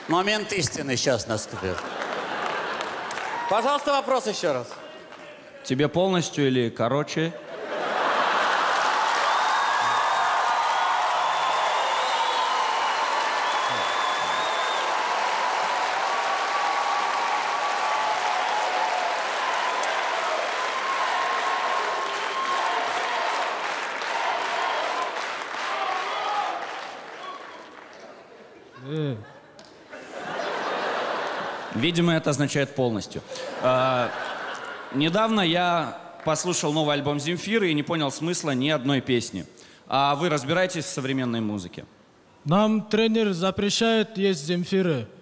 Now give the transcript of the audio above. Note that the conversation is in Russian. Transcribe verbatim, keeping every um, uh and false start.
Момент истины сейчас наступит. Пожалуйста, вопрос еще раз. Тебе полностью или короче? Видимо, это означает полностью. А, недавно я послушал новый альбом Земфиры и не понял смысла ни одной песни. А вы разбираетесь в современной музыке? Нам тренер запрещает есть Земфиры.